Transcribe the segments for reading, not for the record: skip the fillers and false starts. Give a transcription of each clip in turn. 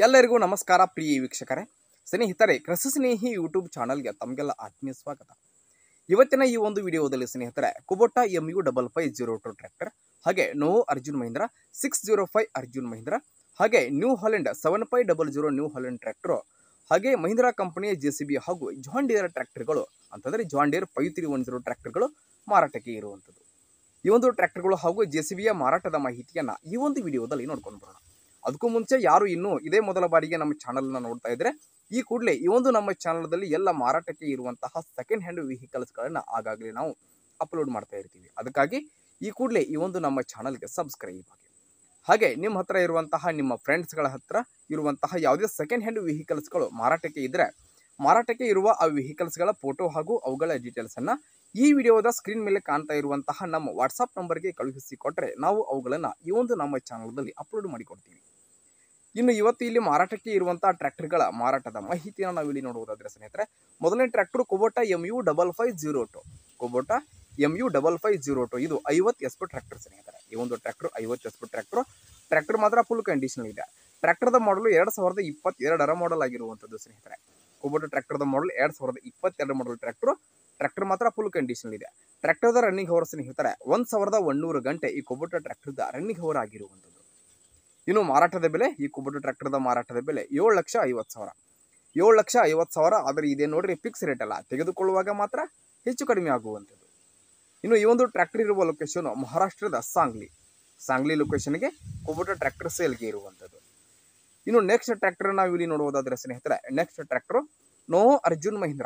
ಎಲ್ಲರಿಗೂ ನಮಸ್ಕಾರ ಪ್ರಿಯ ವೀಕ್ಷಕರೇ, ಸ್ನೇಹಿತರೆ, ಕೃಷಿ ಸ್ನೇಹಿ ಯೂಟ್ಯೂಬ್ ಚಾನಲ್ಗೆ ತಮಗೆಲ್ಲ ಆತ್ಮೀಯ ಸ್ವಾಗತ. ಇವತ್ತಿನ ಈ ಒಂದು ವಿಡಿಯೋದಲ್ಲಿ ಸ್ನೇಹಿತರೆ, ಕುಬೋಟಾ MU5502 ಟ್ರ್ಯಾಕ್ಟರ್, ಹಾಗೆ ನೋವೋ ಅರ್ಜುನ್ ಮಹೀಂದ್ರ 605 ಅರ್ಜುನ್ ಮಹೀಂದ್ರ, ಹಾಗೆ New Holland 7500 New Holland tractor, ಹಾಗೆ ಮಹೀಂದ್ರಾ ಕಂಪನಿಯ JCB ಹಾಗೂ ಜಾನ್ ಡೀರ್ ಟ್ರ್ಯಾಕ್ಟರ್ಗಳು ಅಂತಂದರೆ ಜಾನ್ ಡೀರ್ 5310 ಟ್ರ್ಯಾಕ್ಟರ್ಗಳು ಮಾರಾಟಕ್ಕೆ ಇರುವಂಥದ್ದು. ಈ ಒಂದು ಟ್ರ್ಯಾಕ್ಟರ್ಗಳು ಹಾಗೂ JCBಯ ಮಾರಾಟದ ಮಾಹಿತಿಯನ್ನು ಈ ಒಂದು ವಿಡಿಯೋದಲ್ಲಿ ನೋಡ್ಕೊಂಡು ಬರೋಣ. ಅದಕ್ಕೂ ಮುಂಚೆ ಯಾರು ಇನ್ನೂ ಇದೇ ಮೊದಲ ಬಾರಿಗೆ ನಮ್ಮ ಚಾನಲ್ನ ನೋಡ್ತಾ ಇದ್ರೆ ಈ ಕೂಡಲೇ ಈ ಒಂದು ನಮ್ಮ ಚಾನಲ್ದಲ್ಲಿ ಎಲ್ಲ ಮಾರಾಟಕ್ಕೆ ಇರುವಂತಹ ಸೆಕೆಂಡ್ ಹ್ಯಾಂಡ್ ವೆಹಿಕಲ್ಸ್ಗಳನ್ನು ಆಗಾಗಲೇ ನಾವು ಅಪ್ಲೋಡ್ ಮಾಡ್ತಾ ಇರ್ತೀವಿ. ಅದಕ್ಕಾಗಿ ಈ ಕೂಡಲೇ ಈ ಒಂದು ನಮ್ಮ ಚಾನಲ್ಗೆ ಸಬ್ಸ್ಕ್ರೈಬ್ ಆಗಿ. ಹಾಗೆ ನಿಮ್ಮ ಹತ್ರ ಇರುವಂತಹ ನಿಮ್ಮ ಫ್ರೆಂಡ್ಸ್ಗಳ ಹತ್ರ ಇರುವಂತಹ ಯಾವುದೇ ಸೆಕೆಂಡ್ ಹ್ಯಾಂಡ್ ವೆಹಿಕಲ್ಸ್ಗಳು ಮಾರಾಟಕ್ಕೆ ಇದ್ದರೆ ಮಾರಾಟಕ್ಕೆ ಇರುವ ಆ ವೆಹಿಕಲ್ಸ್ಗಳ ಫೋಟೋ ಹಾಗೂ ಅವುಗಳ ಡೀಟೇಲ್ಸನ್ನು ಈ ವಿಡಿಯೋದ ಸ್ಕ್ರೀನ್ ಮೇಲೆ ಕಾಣ್ತಾ ಇರುವಂತಹ ನಮ್ಮ ವಾಟ್ಸಪ್ ನಂಬರ್ಗೆ ಕಳುಹಿಸಿ ಕೊಟ್ಟರೆ ನಾವು ಅವುಗಳನ್ನು ಈ ಒಂದು ನಮ್ಮ ಚಾನಲ್ದಲ್ಲಿ ಅಪ್ಲೋಡ್ ಮಾಡಿಕೊಡ್ತೀವಿ. ಇನ್ನು ಇವತ್ತು ಇಲ್ಲಿ ಮಾರಾಟಕ್ಕೆ ಇರುವಂತಹ ಟ್ರ್ಯಾಕ್ಟರ್ಗಳ ಮಾರಾಟದ ಮಾಹಿತಿಯನ್ನು ನಾವು ಇಲ್ಲಿ ನೋಡುವುದಾದರೆ ಸ್ನೇಹಿತರೆ, ಮೊದಲನೇ tractor Kubota MU5502. Kubota MU5502 ಇದು 50 HP ಟ್ರ್ಯಾಕ್ಟರ್ ಸ್ನೇಹಿತರೆ. ಈ ಒಂದು ಟ್ರ್ಯಾಕ್ಟರ್ 50 HP ಟ್ರ್ಯಾಕ್ಟರ್ ಮಾತ್ರ ಫುಲ್ ಕಂಡೀಷನ್ ಇದೆ. ಟ್ರ್ಯಾಕ್ಟರ್ದ ಮಾಡಲು 2022 ಮಾಡಲ್ ಆಗಿರುವಂಥದ್ದು ಸ್ನೇಹಿತರೆ. ಕುಬೋಟಾ ಟ್ರ್ಯಾಕ್ಟರ್ದ ಮಾಡಲ್ 2022 ಮಾಡಲ್ ಟ್ರ್ಯಾಕ್ಟರ್ ಮಾತ್ರ ಫುಲ್ ಕಂಡೀಷನ್ ಇದೆ. ಟ್ರ್ಯಾಕ್ಟರ್ದ ರನ್ನಿಂಗ್ ಅವರ್ ಸ್ನೇಹಿತರೆ 1100 ಗಂಟೆ ಈ ಕುಬೋಟಾ ಟ್ರ್ಯಾಕ್ಟರ್ದ ರನ್ನಿಂಗ್ ಅವರ್ ಆಗಿರುವಂಥದ್ದು. ಇನ್ನು ಮಾರಾಟದ ಬೆಲೆ, ಈ ಕುಬೋಟಾ ಟ್ರ್ಯಾಕ್ಟರ್ದ ಮಾರಾಟದ ಬೆಲೆ 7,50,000. 7,50,000. ಆದರೆ ಇದೇ ನೋಡ್ರಿ ಫಿಕ್ಸ್ ರೇಟ್ ಅಲ್ಲ, ತೆಗೆದುಕೊಳ್ಳುವಾಗ ಮಾತ್ರ ಹೆಚ್ಚು ಕಡಿಮೆ ಆಗುವಂಥದ್ದು. ಇನ್ನು ಈ ಒಂದು ಟ್ರ್ಯಾಕ್ಟರ್ ಇರುವ ಲೊಕೇಶನ್ ಮಹಾರಾಷ್ಟ್ರದ ಸಾಂಗ್ಲಿ ಲೊಕೇಶನ್ಗೆ ಕುಬೋಟಾ ಟ್ರ್ಯಾಕ್ಟರ್ ಸೇಲ್ಗೆ ಇರುವಂಥದ್ದು. ಇನ್ನು ನೆಕ್ಸ್ಟ್ ಟ್ರ್ಯಾಕ್ಟರ್ ನಾವು ಇಲ್ಲಿ ನೋಡುವುದಾದರೆ ಸ್ನೇಹಿತರೆ, next tractor Novo Arjun Mahindra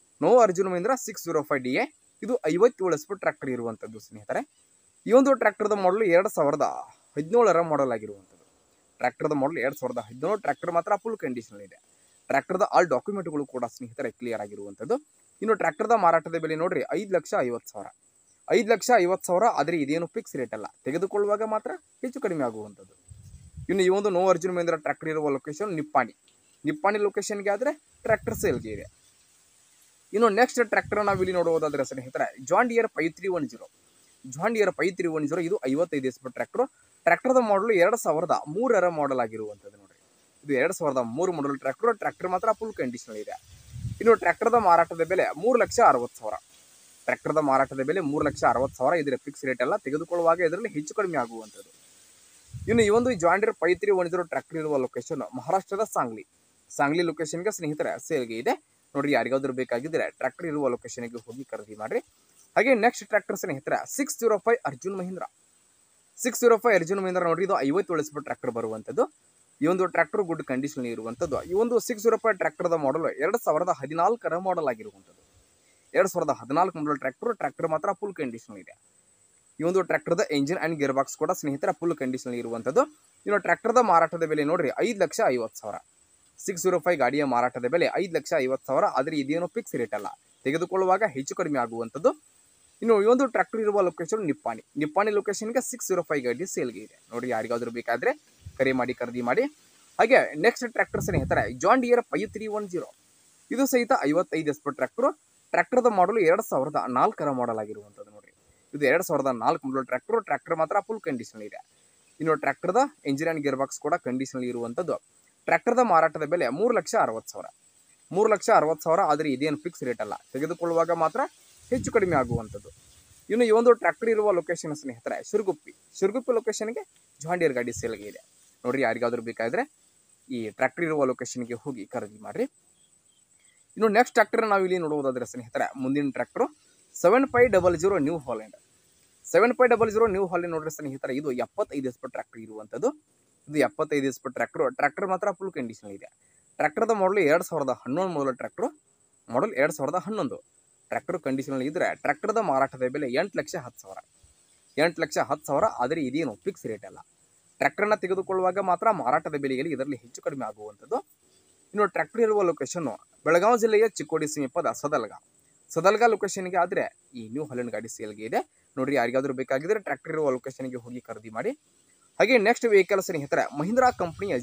605 DA. ಇದು 57 HP ಟ್ರ್ಯಾಕ್ಟರ್ ಇರುವಂಥದ್ದು ಸ್ನೇಹಿತರೆ. ಈ ಒಂದು ಟ್ರ್ಯಾಕ್ಟರ್ದ ಮಾಡಲು 2017 ಮಾಡಲ್ ಆಗಿರುವಂಥದ್ದು. ಟ್ರ್ಯಾಕ್ಟರ್ದ ಮಾಡಲ್ 2017. ಟ್ರ್ಯಾಕ್ಟರ್ ಮಾತ್ರ ಫುಲ್ ಕಂಡೀಷನ್ ಇದೆ. ಟ್ರ್ಯಾಕ್ಟರ್ದ ಆಲ್ ಡಾಕ್ಯುಮೆಂಟ್ಗಳು ಕೂಡ ಸ್ನೇಹಿತರೆ ಕ್ಲಿಯರ್ ಆಗಿರುವಂಥದ್ದು. ಇನ್ನು ಟ್ರ್ಯಾಕ್ಟರ್ದ ಮಾರಾಟದ ಬೆಲೆ ನೋಡ್ರಿ 5,50,000. 5,50,000. ಆದರೆ ಇದೇನು ಫಿಕ್ಸ್ ರೇಟ್ ಅಲ್ಲ, ತೆಗೆದುಕೊಳ್ಳುವಾಗ ಮಾತ್ರ ಹೆಚ್ಚು ಕಡಿಮೆ ಆಗುವಂಥದ್ದು. ಇನ್ನು ಈ ಒಂದು ನೋವೋ ಅರ್ಜುನ್ ಮಹೀಂದ್ರ ಟ್ರ್ಯಾಕ್ಟರ್ ಇರುವ ಲೊಕೇಶನ್ ನಿಪ್ಪಾಣಿ ಲೊಕೇಶನ್ಗೆ ಆದರೆ ಟ್ರ್ಯಾಕ್ಟರ್ ಸೇಲ್ಗೆ ಇದೆ. ಇನ್ನು ನೆಕ್ಸ್ಟ್ ಟ್ರ್ಯಾಕ್ಟರ್ ನಾವು ಇಲ್ಲಿ ನೋಡುವುದಾದರೆ ಸ್ನೇಹಿತರೆ, ಜಾನ್ ಡೀರ್ 5310. ಇದು 55 HP ಟ್ರ್ಯಾಕ್ಟರ್ದ ಮಾಡಲು 2003 ಮಾಡಲ್ ಆಗಿರುವಂಥದ್ದು ನೋಡ್ರಿ. ಇದು 2003 ಮಾಡಲ್ ಟ್ರ್ಯಾಕ್ಟರ್ ಮಾತ್ರ ಫುಲ್ ಕಂಡೀಷನ್ ಇದೆ. ಇನ್ನು ಟ್ರ್ಯಾಕ್ಟರ್ದ ಮಾರಾಟದ ಬೆಲೆ 3,60,000. ಟ್ರ್ಯಾಕ್ಟರ್ದ ಮಾರಾಟದ ಬೆಲೆ 3,60,000. ಇದರ ಫಿಕ್ಸ್ ರೇಟ್ ಅಲ್ಲ, ತೆಗೆದುಕೊಳ್ಳುವಾಗ ಇದರಲ್ಲಿ ಹೆಚ್ಚು ಕಡಿಮೆ ಆಗುವಂಥದ್ದು. ಇನ್ನು ಈ ಒಂದು ಜಾನ್ ಡೀರ್ 5310 ಟ್ರ್ಯಾಕ್ಟರ್ ಇರುವ ಲೊಕೇಶನ್ ಮಹಾರಾಷ್ಟ್ರದ ಸಾಂಗ್ಲಿ ಲೊಕೇಶನ್ಗೆ ಸ್ನೇಹಿತರೆ ಸೇಲ್ಗೆ ಇದೆ. ನೋಡ್ರಿ, ಯಾರಿಗಾದ್ರೂ ಬೇಕಾಗಿದ್ದರೆ ಟ್ರ್ಯಾಕ್ಟರ್ ಇರುವ ಲೊಕೇಶನ್ಗೆ ಹೋಗಿ ಖರೀದಿ ಮಾಡ್ರಿ. ಹಾಗೆ ನೆಕ್ಸ್ಟ್ ಟ್ರ್ಯಾಕ್ಟರ್ ಸ್ನೇಹಿತರೆ 605 ಅರ್ಜುನ್ ಮಹೀಂದ್ರ. 605 ಅರ್ಜುನ್ ಮಹೀಂದ್ರ ನೋಡ್ರಿ, ಇದು 57 HP ಟ್ರ್ಯಾಕ್ಟರ್ ಬರುವಂಥದ್ದು. ಈ ಒಂದು ಟ್ರ್ಯಾಕ್ಟರ್ ಗುಡ್ ಕಂಡೀಷನ್ ಇರುವಂಥದ್ದು. ಈ ಒಂದು 605 ಟ್ರ್ಯಾಕ್ಟರ್ದ ಮಾಡಲ್ 2014 ಮಾಡಲ್ ಆಗಿರುವಂಥದ್ದು. 2014 ಮಾಡಲ್ ಟ್ರ್ಯಾಕ್ಟರ್ ಮಾತ್ರ ಫುಲ್ ಕಂಡೀಷನ್ ಇದೆ. ಈ ಒಂದು ಟ್ರ್ಯಾಕ್ಟರ್ದ ಎಂಜಿನ್ ಅಂಡ್ ಗೇರ್ ಬಾಕ್ಸ್ ಕೂಡ ಸ್ನೇಹಿತರ ಫುಲ್ ಕಂಡೀಷನ್ ಇರುವಂಥದ್ದು. ಇನ್ನು ಟ್ರ್ಯಾಕ್ಟರ್ದ ಮಾರಾಟದ ಬೆಲೆ ನೋಡ್ರಿ 5,50,000. 605 ಗಾಡಿಯ ಮಾರಾಟದ ಬೆಲೆ 5,50,000. ಆದರೆ ಇದೇನು ಫಿಕ್ಸ್ ರೇಟ್ ಅಲ್ಲ, ತೆಗೆದುಕೊಳ್ಳುವಾಗ ಹೆಚ್ಚು ಕಡಿಮೆ ಆಗುವಂಥದ್ದು. ಇನ್ನು ಈ ಒಂದು ಟ್ರ್ಯಾಕ್ಟರ್ ಇರುವ ಲೊಕೇಶನ್ ನಿಪ್ಪಾಣಿ ಲೊಕೇಶನ್ಗೆ 605 ಗಾಡಿ ಸೇಲ್ಗೆ ಇದೆ. ನೋಡಿ, ಯಾರಿಗಾದ್ರೂ ಬೇಕಾದರೆ ಖರೀದಿ ಮಾಡಿ. ಹಾಗೆ ನೆಕ್ಸ್ಟ್ ಟ್ರ್ಯಾಕ್ಟರ್ ಸ್ನೇಹಿತರೆ ಜಾನ್ ಡೀರ್ 5310. ಇದು ಸಹಿತ 55 HP ಟ್ರ್ಯಾಕ್ಟರ್ದ ಮಾಡಲು 2004 ಮಾಡಲ್ ಆಗಿರುವಂಥದ್ದು ನೋಡ್ರಿ. ಇದು 2004 ಮಾಡಲ್ ಟ್ರ್ಯಾಕ್ಟರ್ ಮಾತ್ರ ಫುಲ್ ಕಂಡೀಷನ್ ಇದೆ. ಇನ್ನು ಟ್ರ್ಯಾಕ್ಟರ್ದ ಎಂಜಿನ್ ಅಂಡ್ ಗೇರ್ ಬಾಕ್ಸ್ ಕೂಡ ಕಂಡೀಷನ್ ಇರುವಂಥದ್ದು. ಟ್ರ್ಯಾಕ್ಟರ್ದ ಮಾರಾಟದ ಬೆಲೆ 3,60,000. 3,60,000. ಆದರೆ ಇದೇನು ಫಿಕ್ಸ್ ರೇಟ್ ಅಲ್ಲ, ತೆಗೆದುಕೊಳ್ಳುವಾಗ ಮಾತ್ರ ಹೆಚ್ಚು ಕಡಿಮೆ ಆಗುವಂಥದ್ದು. ಇನ್ನು ಈ ಒಂದು ಟ್ರ್ಯಾಕ್ಟರ್ ಇರುವ ಲೊಕೇಶನ್ ಸ್ನೇಹಿತರೆ ಶಿರ್ಗುಪ್ಪಿ ಲೊಕೇಶನ್ಗೆ ಜಾನ್ ಡೀರ್ ಗಾಡಿ ಸೇಲ್ಗೆ ಇದೆ. ನೋಡ್ರಿ, ಯಾರಿಗಾದ್ರೂ ಬೇಕಾದರೆ ಈ ಟ್ರ್ಯಾಕ್ಟರ್ ಇರುವ ಲೊಕೇಶನ್ಗೆ ಹೋಗಿ ಖರೀದಿ ಮಾಡಿರಿ. ಇನ್ನು ನೆಕ್ಸ್ಟ್ ಟ್ರ್ಯಾಕ್ಟರ್ ನಾವು ಇಲ್ಲಿ ನೋಡುವುದಾದರೆ ಸ್ನೇಹಿತರೆ, ಮುಂದಿನ tractor 7500 New Holland. 7500 New Holland ನೋಡ್ರಿ ಸ್ನೇಹಿತರೆ, ಇದು 75 HP ಟ್ರ್ಯಾಕ್ಟರ್ ಇರುವಂಥದ್ದು. ಇದು 75 HP ಟ್ರ್ಯಾಕ್ಟರ್ ಮಾತ್ರ ಫುಲ್ ಕಂಡೀಷನ್ ಇದೆ. ಟ್ರ್ಯಾಕ್ಟರ್ದ ಮಾಡಲು 2011 ಮಾಡಲ್ ಮಾಡಲ್ 2011 ಟ್ರ್ಯಾಕ್ಟರ್ ಕಂಡೀಷನ್ ಇದ್ದರೆ ಟ್ರ್ಯಾಕ್ಟರ್ದ ಮಾರಾಟದ ಬೆಲೆ 8,10,000. 8,10,000. ಆದರೆ ಇದೇನು ಫಿಕ್ಸ್ ರೇಟ್ ಅಲ್ಲ, ಟ್ರ್ಯಾಕ್ಟರ್ನ ತೆಗೆದುಕೊಳ್ಳುವಾಗ ಮಾತ್ರ ಮಾರಾಟದ ಬೆಲೆಯಲ್ಲಿ ಇದರಲ್ಲಿ ಹೆಚ್ಚು ಕಡಿಮೆ ಆಗುವಂಥದ್ದು. ಇನ್ನು ಟ್ರ್ಯಾಕ್ಟರ್ ಇರುವ ಲೊಕೇಶನ್ ಬೆಳಗಾವಿ ಜಿಲ್ಲೆಯ ಚಿಕ್ಕೋಡಿ ಸಮೀಪದ ಸದಲ್ಗ ಲೊಕೇಶನ್ಗೆ ಆದರೆ ಈ ನ್ಯೂ ಹಾಲೆಂಡ್ ಗಾಡಿ ಸೇಲ್ಗೆ ಇದೆ. ನೋಡ್ರಿ, ಯಾರಿಗಾದ್ರೂ ಬೇಕಾಗಿದ್ದರೆ ಟ್ರ್ಯಾಕ್ಟರ್ ಇರುವ ಲೊಕೇಶನ್ಗೆ ಹೋಗಿ ಖರೀದಿ ಮಾಡಿ. ಹಾಗೆ ನೆಕ್ಸ್ಟ್ ವೆಹಿಕಲ್ ಸ್ನೇಹಿತರೆ ಮಹೀಂದ್ರಾ ಕಂಪನಿಯ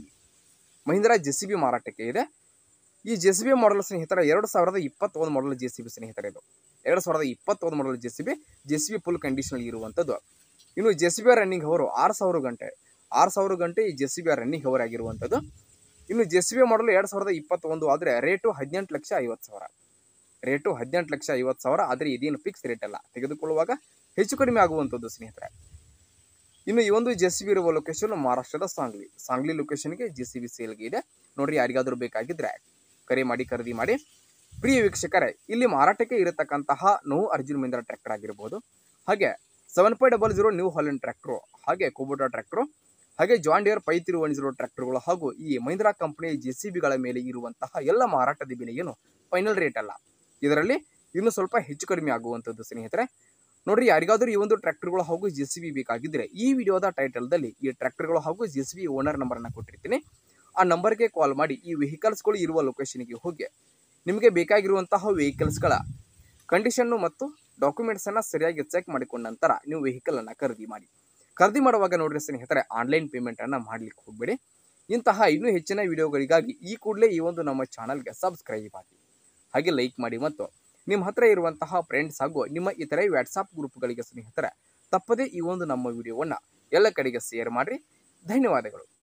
JCB ಮಾರಾಟಕ್ಕೆ ಇದೆ. ಈ JCB ಮಾಡಲ್ ಸ್ನೇಹಿತರ 2021 ಮಾಡಲ್ JCB ಸ್ನೇಹಿತರೆ. ಇದು 2021 ಮಾಡಲ್ JCB ಫುಲ್ ಕಂಡೀಷನ್ ಇರುವಂಥದ್ದು. ಇನ್ನು JCB ರನ್ನಿಂಗ್ ಅವರು 6,000 ಗಂಟೆ ಈ JCB ರನ್ನಿಂಗ್ ಅವರ್ ಆಗಿರುವಂಥದ್ದು. ಇನ್ನು JCB ಮಾಡಲು 2021 ಆದರೆ ರೇಟು 18,50,000. ರೇಟು 18,50,000. ಆದರೆ ಇದೇನು ಫಿಕ್ಸ್ ರೇಟ್ ಅಲ್ಲ, ತೆಗೆದುಕೊಳ್ಳುವಾಗ ಹೆಚ್ಚು ಕಡಿಮೆ ಆಗುವಂಥದ್ದು ಸ್ನೇಹಿತರೆ. ಇನ್ನು ಈ ಒಂದು JCB ಇರುವ ಲೊಕೇಶನ್ ಮಹಾರಾಷ್ಟ್ರದ ಸಾಂಗ್ಲಿ ಲೊಕೇಶನ್ಗೆ JCB ಸೇಲ್ಗೆ ಇದೆ ನೋಡ್ರಿ. ಯಾರಿಗಾದ್ರೂ ಬೇಕಾಗಿದ್ರೆ ಕರೆ ಮಾಡಿ ಖರೀದಿ ಮಾಡಿ. ಪ್ರಿಯ ವೀಕ್ಷಕರೇ, ಇಲ್ಲಿ ಮಾರಾಟಕ್ಕೆ ಇರತಕ್ಕಂತಹ ನೋವು ಅರ್ಜುನ್ ಮಹೀಂದ್ರ ಟ್ರ್ಯಾಕ್ಟರ್ ಆಗಿರ್ಬೋದು, ಹಾಗೆ 7500 ನ್ಯೂ ಹಾಲೆಂಡ್ ಟ್ರ್ಯಾಕ್ಟರ್, ಹಾಗೆ ಕುಬೋಟಾ ಟ್ರ್ಯಾಕ್ಟರ್, ಹಾಗೆ ಜಾನ್ ಡಿಯರ್ 5310 ಟ್ರ್ಯಾಕ್ಟರ್ಗಳು ಹಾಗೂ ಈ ಮಹೀಂದ್ರಾ ಕಂಪನಿಯ JCBಗಳ ಮೇಲೆ ಇರುವಂತಹ ಎಲ್ಲ ಮಾರಾಟದ ಬೆಲೆ ಏನು ಫೈನಲ್ ರೇಟ್ ಅಲ್ಲ, ಇದರಲ್ಲಿ ಇನ್ನು ಸ್ವಲ್ಪ ಹೆಚ್ಚು ಕಡಿಮೆ ಆಗುವಂಥದ್ದು ಸ್ನೇಹಿತರೆ. ನೋಡ್ರಿ, ಯಾರಿಗಾದ್ರೂ ಈ ಒಂದು ಟ್ರ್ಯಾಕ್ಟರ್ಗಳು ಹಾಗೂ JCB ಬೇಕಾಗಿದ್ರೆ ಈ ವಿಡಿಯೋದ ಟೈಟಲ್ದಲ್ಲಿ ಈ ಟ್ರ್ಯಾಕ್ಟರ್ಗಳು ಹಾಗೂ JCB ಓನರ್ ನಂಬರ್ನ ಕೊಟ್ಟಿರ್ತೀನಿ. ಆ ನಂಬರ್ಗೆ ಕಾಲ್ ಮಾಡಿ ಈ ವೆಹಿಕಲ್ಸ್ಗಳು ಇರುವ ಲೊಕೇಶನ್ಗೆ ಹೋಗಿ ನಿಮಗೆ ಬೇಕಾಗಿರುವಂತಹ ವೆಹಿಕಲ್ಸ್ಗಳ ಕಂಡೀಷನ್ನು ಮತ್ತು ಡಾಕ್ಯುಮೆಂಟ್ಸನ್ನು ಸರಿಯಾಗಿ ಚೆಕ್ ಮಾಡಿಕೊಂಡ ನಂತರ ನೀವು ವೆಹಿಕಲನ್ನು ಖರೀದಿ ಮಾಡಿ. ಖರೀದಿ ಮಾಡುವಾಗ ನೋಡ್ರಿ ಸ್ನೇಹಿತರೆ, ಆನ್ಲೈನ್ ಪೇಮೆಂಟನ್ನು ಮಾಡಲಿಕ್ಕೆ ಹೋಗಬೇಡಿ. ಇಂತಹ ಇನ್ನೂ ಹೆಚ್ಚಿನ ವಿಡಿಯೋಗಳಿಗಾಗಿ ಈ ಕೂಡಲೇ ಈ ಒಂದು ನಮ್ಮ ಚಾನಲ್ಗೆ ಸಬ್ಸ್ಕ್ರೈಬ್ ಆಗಿ, ಹಾಗೆ ಲೈಕ್ ಮಾಡಿ ಮತ್ತು ನಿಮ್ಮ ಹತ್ರ ಇರುವಂತಹ ಫ್ರೆಂಡ್ಸ್ ಹಾಗೂ ನಿಮ್ಮ ಇತರೆ ವಾಟ್ಸಾಪ್ ಗ್ರೂಪ್ಗಳಿಗೆ ಸ್ನೇಹಿತರೆ ತಪ್ಪದೇ ಈ ಒಂದು ನಮ್ಮ ವಿಡಿಯೋವನ್ನು ಎಲ್ಲ ಕಡೆಗೆ ಶೇರ್ ಮಾಡಿರಿ. ಧನ್ಯವಾದಗಳು.